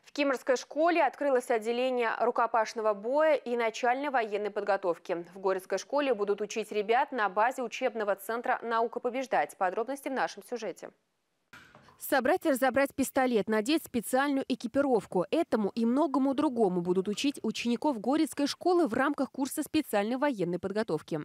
В Кимрской школе открылось отделение рукопашного боя и начальной военной подготовки. В Горецкой школе будут учить ребят на базе учебного центра «Наука побеждать». Подробности в нашем сюжете. Собрать и разобрать пистолет, надеть специальную экипировку. Этому и многому другому будут учить учеников Горецкой школы в рамках курса специальной военной подготовки.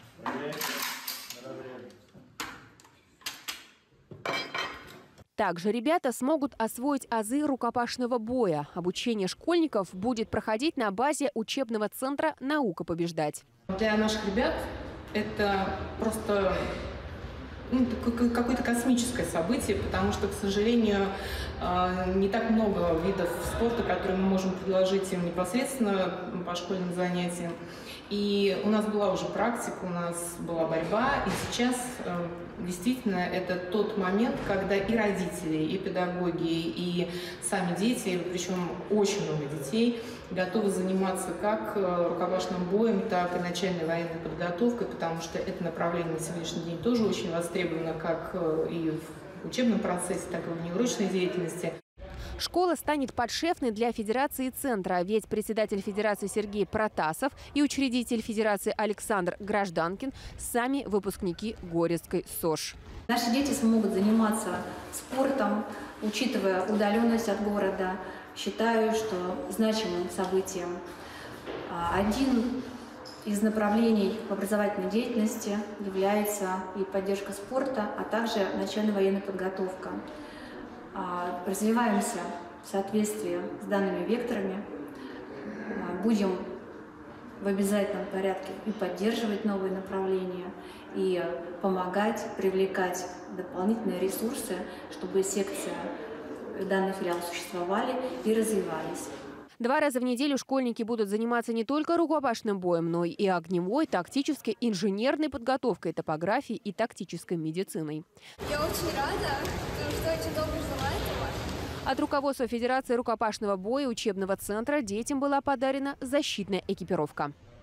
Также ребята смогут освоить азы рукопашного боя. Обучение школьников будет проходить на базе учебного центра «Наука побеждать». Для наших ребят это просто какое-то космическое событие, потому что, к сожалению, не так много видов спорта, которые мы можем предложить им непосредственно по школьным занятиям. И у нас была уже практика, у нас была борьба, и сейчас действительно это тот момент, когда и родители, и педагоги, и сами дети, причем очень много детей, готовы заниматься как рукопашным боем, так и начальной военной подготовкой, потому что это направление на сегодняшний день тоже очень востребовано как и в учебном процессе, так и в внеурочной деятельности. Школа станет подшефной для Федерации центра, ведь председатель Федерации Сергей Протасов и учредитель Федерации Александр Гражданкин – сами выпускники Горецкой СОЖ. Наши дети смогут заниматься спортом, учитывая удаленность от города. Считаю, что значимым событием один из направлений в образовательной деятельности является и поддержка спорта, а также начальная военная подготовка. Развиваемся в соответствии с данными векторами, будем в обязательном порядке и поддерживать новые направления, и помогать, привлекать дополнительные ресурсы, чтобы секции данных филиалов существовали и развивались. 2 раза в неделю школьники будут заниматься не только рукопашным боем, но и огневой, тактической, инженерной подготовкой, топографией и тактической медициной. Я очень рада, потому что очень долго ждала этого. От руководства Федерации рукопашного боя учебного центра детям была подарена защитная экипировка.